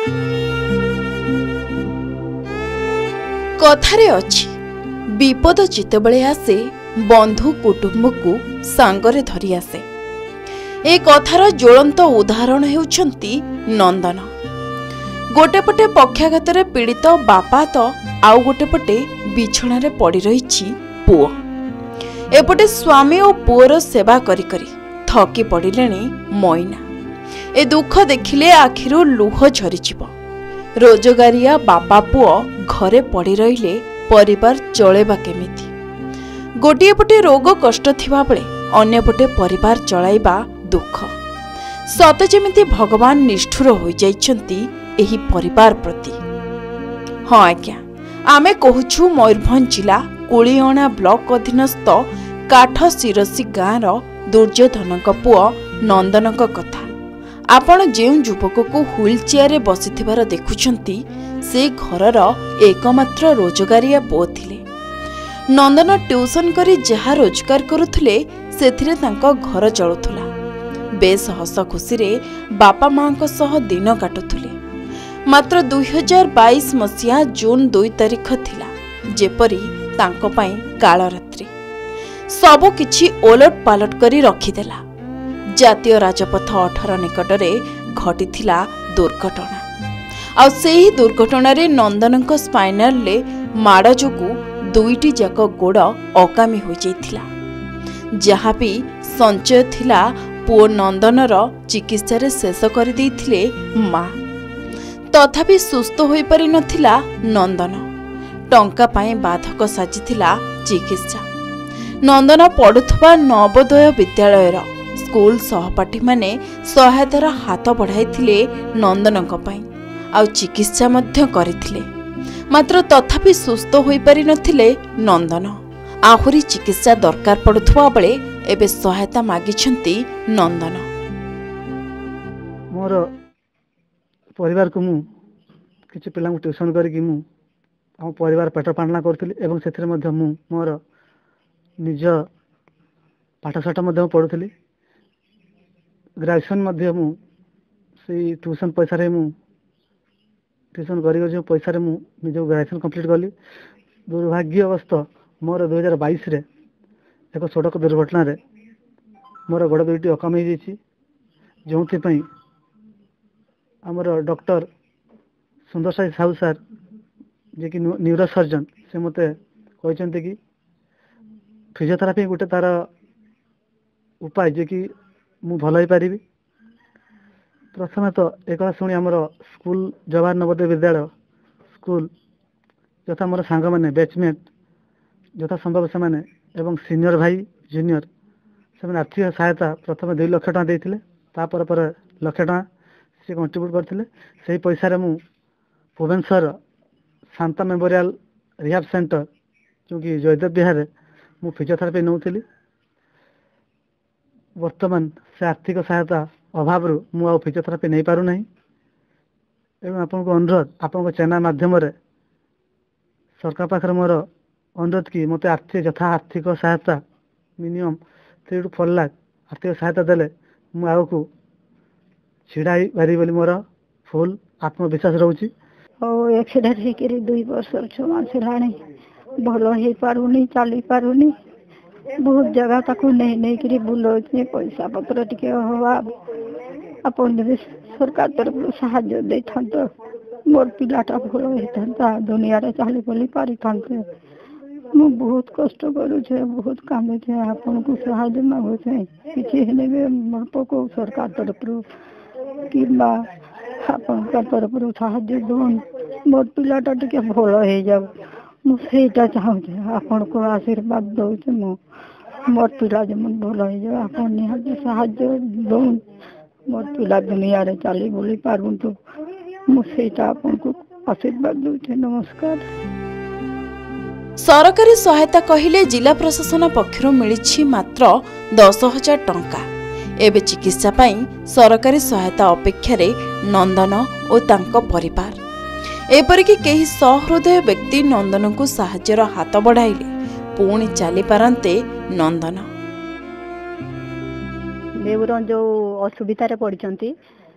कथारे अछि विपद जितेबळे आसे बंधु कुटुंब को सांगरे धरी आसे। ए कथार ज्वलंत उदाहरण हेउछंती नंदन। गोटे पटे पक्षाघात पीड़ित बापा तो आउ गोटे पटे बिछणारे पड़ी रही पुओ। एपटे स्वामी और पुओर सेवा करी करी थकी पड़िलेनी मईना। ए दुख देखिले आखिरु लुह झरीजिव। रोजगारिया बापा पुओ घरे पड़ी रहिले परिवार चलेबा केमिति। गोटे पटे रोग कष्ट थिबा बेले अन्य पटे परिवार चलाइबा दुख। सत जेमिति भगवान निष्ठुर होई जाइछंती एही परिवार प्रति। हाँ आज्ञा, आमे कहूछु मयूरभंज जिला कुलियणा ब्लॉक अधीनस्थ काठ सिरसी गाँर दुर्योधनक पुओ नंदनक कथा। आपण जेउ युवक को व्हील चेयर बसिथिबार देखुछंती से घरर एकमात्र रोजगारिया पुओ थिले। नंदन ट्यूशन करी जहा रोजगार करुथले सेथिरे तांको घर चलुथुला। बेस हस खुशी रे बापा मां को सह दिन काटुथुले। मात्र 2022 मसिया जून 2 तारिख थिला जेपरी तांको पई कालरात्रि। सबु किछि ओलट पालट करी रखिदेला। जातीय राजपथ 18 निकटरे घटिथिला दुर्घटना। आ सेही दुर्घटना रे नंदनक स्पाइनल ले माड़ जोगु दुईटी जाक गोड़ अकामी हो जाइथिला। जहा भी संचय थिला पुओ नंदनर चिकित्सा रे शेष कर देइथिले मां। तथापि सुस्थ होई पारि नथिला नंदन। टंका पाए बाधक साजिथिला चिकित्सा। नंदन पढ़ुथबा नवोदय विद्यालयर स्कूल सहपाठी माने सहायतार हाथ बढ़ाइथिले नंदनक पई आ चिकित्सा मध्य करिथिले। मात्र तथापि सुस्थ होई पारि नथिले नंदन। आहुरी चिकित्सा दरकार पड़ुथबा बेले एबे सहायता मागिछंती नंदन। मोर परिवार को मु किछि पिला को ट्यूशन करिकि मु हम परिवार पेट पालना करथिली एवं सेथिरे मध्य मु मोर निज पाठशाठ मध्य पढ़ुथिली। ग्रेजुएशन मध्य मु से ट्यूशन पैसा रे मु ट्यूशन करी जो पैसा रे मु निज ग्रेजुएशन कंप्लीट कली। दुर्भाग्यवश मोर 2022 रे एक सड़क दुर्घटना रे मोर गोड़ दुईटी अकाम हो जाइछि। जोथि पई हमर डॉक्टर सुंदर साई साहू सर जे कि न्यूरो सर्जन से मते कहते कि फिजियोथेरापी गोटे तार उपाय जे कि मु भल हो पारि। प्रथम तो एक शुणी आमर स्कूल जवाहर नवोदय विद्यालय स्कूल यथा मोर सांग मैंने बैचमेट यथा संभव से मैंने एवं सीनियर भाई जूनियर से आर्थिक सहायता प्रथम 2 लाख टका देते। तापर पर लाख टका से कंट्रीब्यूट करते। से पैसा रे मु Bhubaneswar Shanta memorial rehab centre क्योंकि जयदेव बिहार मु फिजियोथेरापी नौली। वर्तमान से आर्थिक सहायता अभाव मु आ फिजियोथेरापी नहीं पारु नहीं। एवं आपन को अनुरोध आपन को चैनल माध्यम रे सरकार पाखर मोर अनुरोध कि मते आर्थिक सहायता मिनिमम 3 to 4 लाख आर्थिक सहायता देले मु आउ को छिड़ाई पारि बोली मोर फुल आत्मविश्वास रहउची। एक्सीडेंट होकर 2 वर्ष 6 मास लाणी भल हो पारुनी चली पारुनी। बहुत जगह ताकू नहीं करी बुलाऊँ पैसा पत्र टिके अभाव। अपन सरकार तरफ साहाय्य दे था मोर पिलाटा भल होता दुनिया रे चली बोली पारि था। मु बहुत कष्ट करुचे बहुत कामुचे आपन को सहायता मांगुचे किछि हेले बे मोर पको सरकार तरफ कि आपन तरफ साहाय्य दोन मोर पिलाटा टिके भल हो जाऊ। मु सेटा चाहूचे आपन को आशीर्वाद दउचे मु मोर पिला जमन भल हो जाऊ। आपन निहाती साहाय्य दोन मोर पिला दुनिया रे चली बोली पारबुन तो मु सेटा आपन को आशीर्वाद दउचे। नमस्कार। सरकारी सहायता कहिले जिला प्रशासन पक्षरु मिलिछि मात्र 10,000 टंका। एबे चिकित्सा पाई सरकारी सहायता अपेक्षा रे नंदन और तांको परिवार एपरिकी केही सहृदय व्यक्ति नंदन को साहाय्यर हाथ बढ़ाइले पुणी चली पारंते नंदन। देवर जो असुविधा पड़ती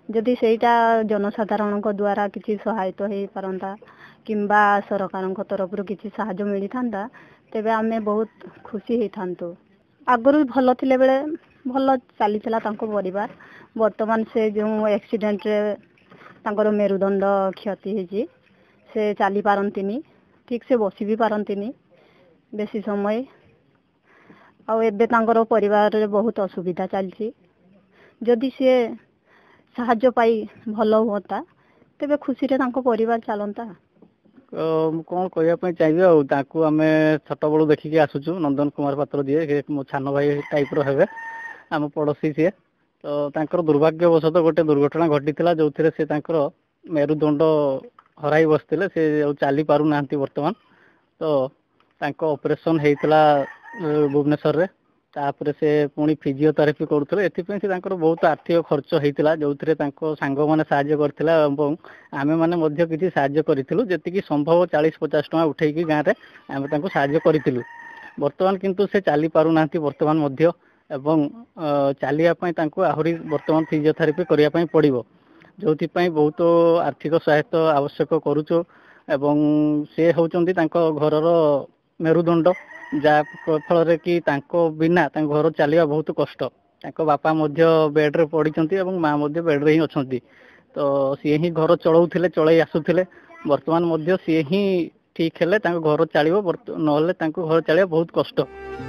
जदि सेटा जनसाधारणक द्वारा किसी सहायता हो पारंता किंबा सरकारक तरफ किसी साहाय्य मिली था तेबे आमे बहुत खुशी होता। आगरू भल थिले बेले भल चली परिवार वर्तमान से जो एक्सीडेंट रे तांकर मेरुदंड क्षति होती से चली पारंतिनी ठीक से बसी भी पारंतिनी बेसी समय आबे तांकर परिवार रे बहुत असुविधा चलती। जदि से साहाय्य पाई भल होता तेबे खुशी रे तांको परिवार चलता। कौन कहवाई चाहिए आम छोट बड़ू देखिकी आसुचु नंदन कुमार पात्र जी मो छान भाई टाइप रे आम पड़ोसी सी तो दुर्भाग्यवशत गोटे दुर्घटना घटी जो से मेरुदंड हराई बसते से चली पार ना बर्तमान तो ऑपरेशन होता भुवनेश्वर रे तापर से पुणी फिजियोथेरापी करुले एथिपाई से बहुत आर्थिक खर्च होता जो सांग मैंने साहाय्य करथिला आमे माने किसी साहाय्य करूँ जी संभव 40-50 टका उठेकी गाँव में आम साहाय्य करूँ। बर्तमान किंतु से चली पार ना बर्तमान एवं चलियापाई आहरी बर्तमान फिजियोथेरापी करने पड़ो जो बहुत आर्थिक सहायता आवश्यक करुचो एवं से होचंदी घर मेरुदंड जा फल कि बिना घर चलिया बहुत कष्ट बापा बेड रे पड़ते माँ बेड रे ही अच्छा तो सी ही घर चलाऊले चल आसुले बर्तमान सी ही ठीक है घर चलो ना घर चलिया बहुत कष्ट।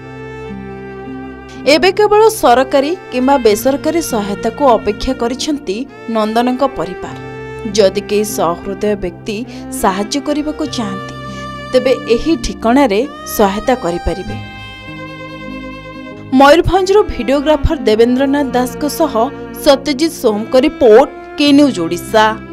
एबे केवल सरकारी किंबा बेसरकारी सहायता को अपेक्षा करिसेंती नंदनक परिवार। जदि के सहृदय व्यक्ति साहाय्य करने को चाहती तेबे एही ठिकाना रे सहायता करि परिबे। मयूरभंजरो भिडियोग्राफर देवेंद्रनाथ दास को सह सत्यजित सोम को रिपोर्ट के न्यूज ओडिशा।